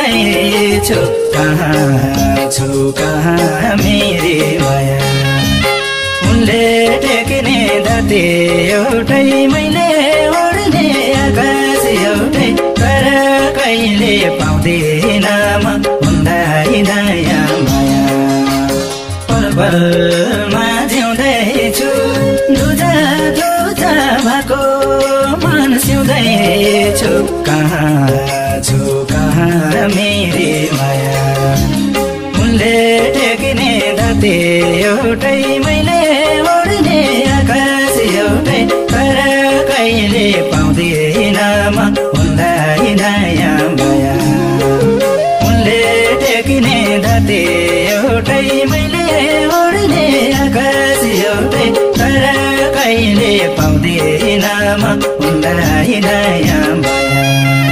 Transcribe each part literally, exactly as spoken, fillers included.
सिउँदैछु कहाँ छु कहाँ मेरी माया उनले टेक्ने धरती एउटै मैले ओड्ने आकाश एउटै तर कहिले पाउँदिन म उनलाई दया माया पल पलमा जिउँदैछु दुजा दुजा भएको मन सिउँदैछु कहाँ छु कहाँ मेरी माया उनले टेक्ने धरती एउटै मैले ओड्ने आकाश एउटै तर कहिले पाउँदिन म उनलाई दया माया उनले टेक्ने धरती एउटै मैले ओड्ने आकाश एउटै तर कहिले पाउँदिन म उनलाई दया माया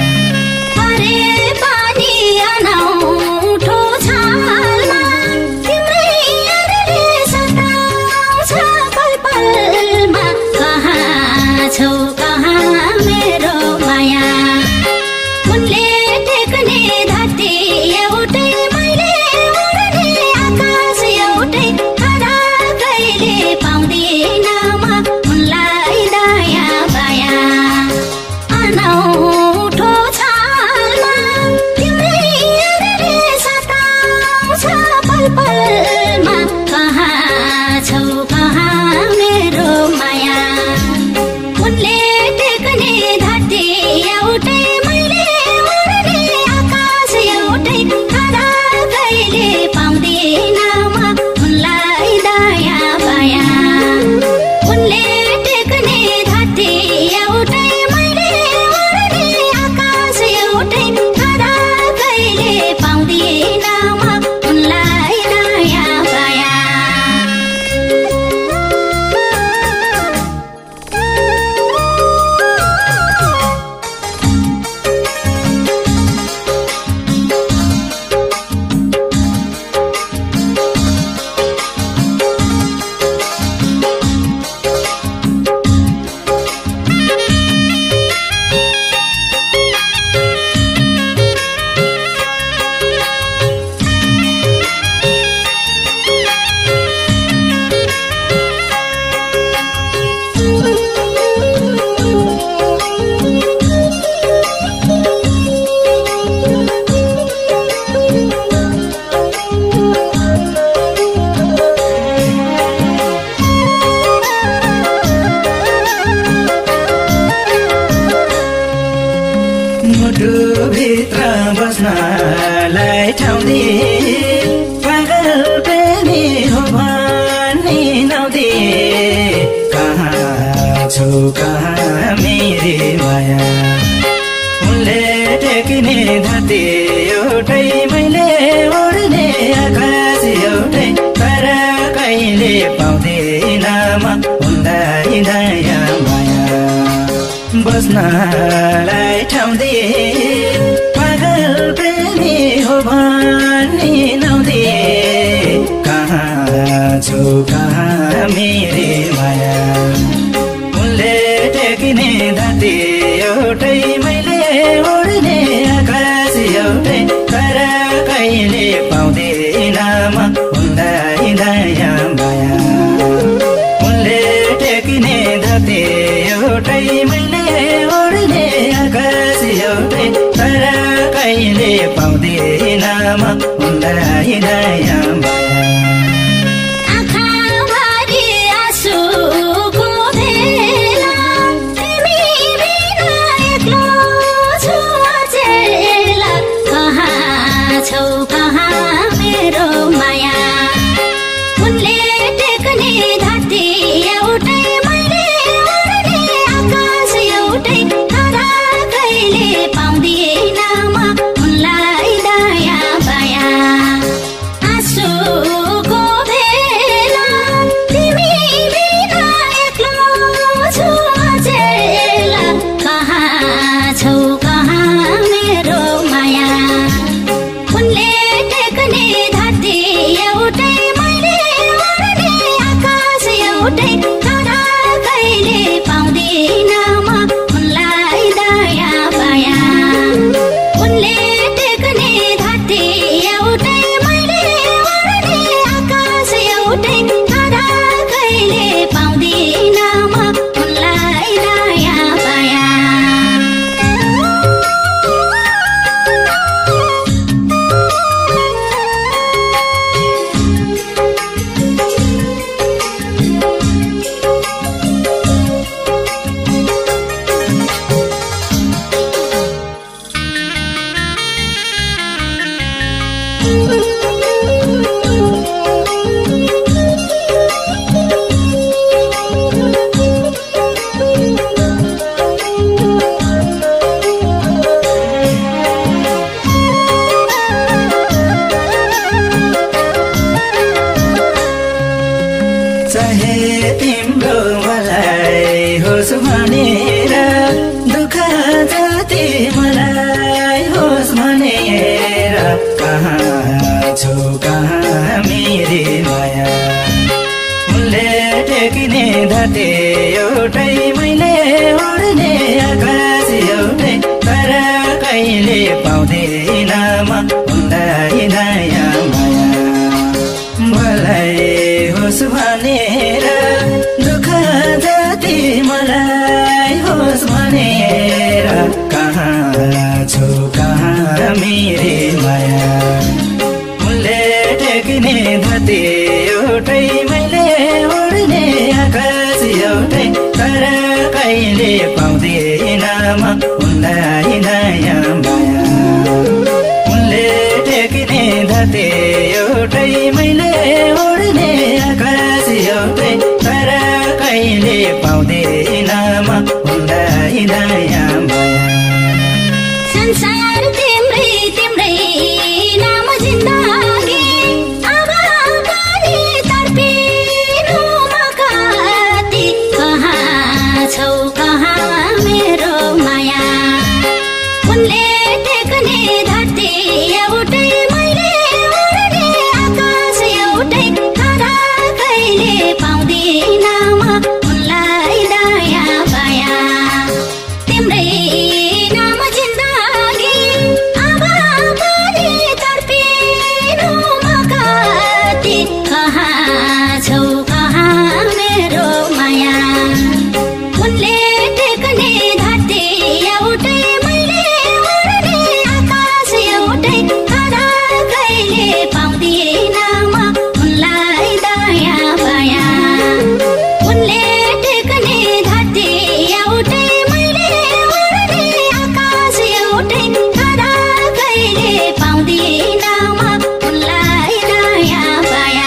भित्र बस्नलाई ठाउँ दिए पागल प्रेमी हो भन्ने नदिए कहाँ छु कहाँ मेरी माया उनले टेक्ने धरती एउटै मैले ओड्ने आकाश एउटै तर कहिले पाउँदिन म उनलाई दया माया बस्नलाई ठाउँ दिए पागल प्रेमी हो भन्ने नदिए कहाँ छु कहाँ मेरी माया उनले टेक्ने धरती एउटै मैले ओड्ने आकाश एउटै तर कहिले पाउँदिन म उनलाई दया माया उनले टेक्ने धरती एउटै मैले ओड्ने आकाश एउटै तर कहिले पाउँदिन म उनलाई दया माया छौ कहाँ मेरो माया उनले टेक्ने एउटै मैले उड्ने आकाश एउटै तर कहिले पाउँदैन म उनलाई नयाँ माया मलाई होस् भनेर दुःख जति मलाई होस् भनेर कहाँ छु कहाँ मेरी माया उनले टेक्ने धरती एउटै मैले उड्ने आकाश एउटै तर कहिले पाउँदैन म उनलाई नयाँ माया उनले टेक्ने धरती एउटै मैले उड्ने आकाश एउटै तर कहिले पाउँदैन म उनलाई नयाँ माया संसार तिम्रै तिम्रै नाम जिन्दगी अब पनि तर्पिनु म कति कहाँ छौ कहाँ मेरो माया उनले टेक्ने धरती एउटै मैले उड्ने आकाश एउटै तर कहिले पाउँदिन म उनलाई दया माया तिम्रै नाम जिन्दगी अब पनि तर्पिनु म कति कहाँ छौ कहाँ मेरो माया उनले टेक्ने धरती एउटै मैले उड्ने आकाश एउटै तर कहिले पाउँदिन म उनलाई दया माया उनले टेक्ने धरती एउटै मैले उड्ने आकाश एउटै तर कहिले पाउँदिन म उनलाई दया माया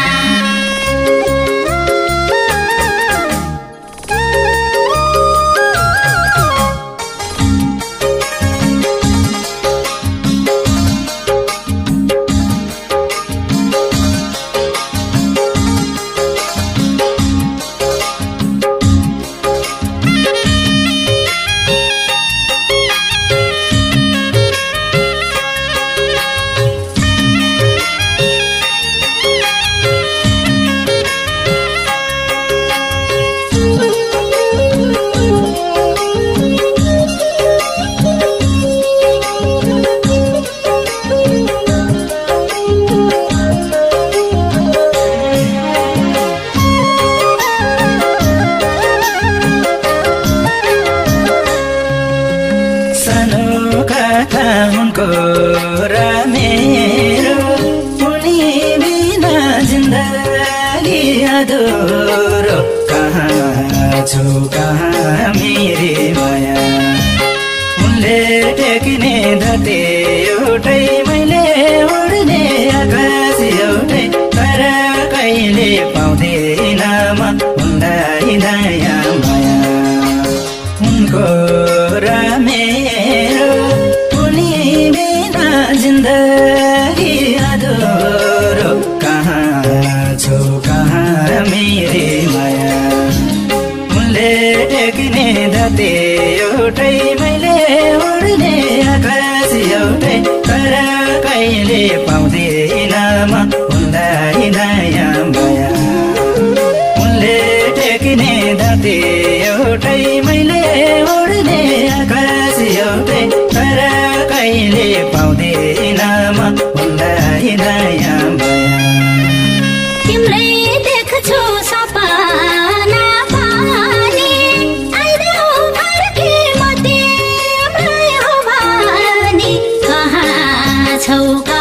सानो कथा उनको र मेरो उनी बिना जिन्दगी अधुरो कहाँ छु कहाँ मेरी माया उनले टेक्ने धरती एउटै मैले उड्ने आकाश एउटै तर कहिले पाउँदिन म उनलाई नयाँ माया उनको र मेरो उनी बिना जिन्दगी अधुरो कहाँ छु कहाँ मेरी माया उनले टेक्ने धरती एउटै मैले उड्ने आकाश एउटै तर कहिले पाउँदिन म उनलाई नयाँ माया उनले टेक्ने धरती एउटै मैले उड्ने आकाश एउटै तर कहिले पाउँदिन म उनलाई नयाँ माया तिम्रै देख्छु सपना पनि आइदेऊ फर्की म तिम्रै हो भनी कहाँ छौ